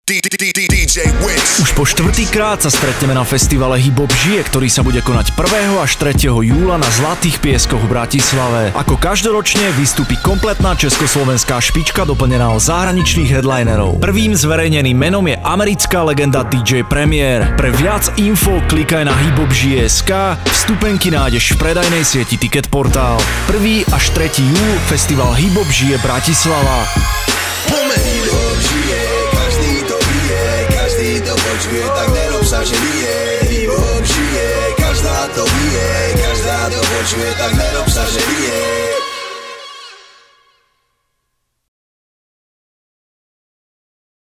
DJ Wix. Už po štvrtýkrát sa stretneme na festivale Hip Hop žije, ktorý sa bude konať 1. až 3. júla na Zlatých pieskoch v Bratislave. Ako každoročne vystúpi kompletná československá špička doplnená o zahraničných headlinerov. Prvým zverejneným menom je americká legenda DJ Premier. Pre viac info klikaj na hiphopžije.sk, vstupenky nájdeš v predajnej sieti Ticketportál. 1. až 3. júl festival Hip Hop žije Bratislava. Počuje, tak nerob sa, že vie. Hip hop žije, každá to vie. Každá to počuje, tak nerob sa, že vie.